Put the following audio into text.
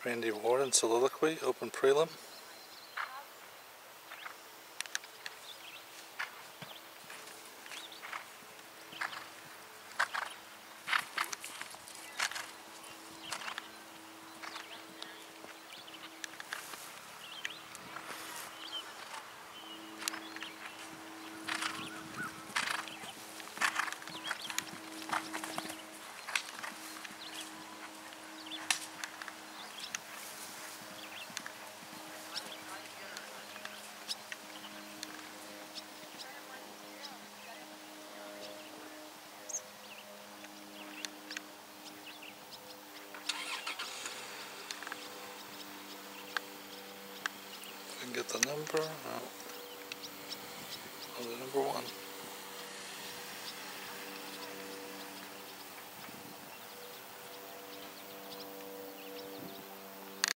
Randy Warden, Soliliquey, open prelim. Get the number. Oh, the number 1.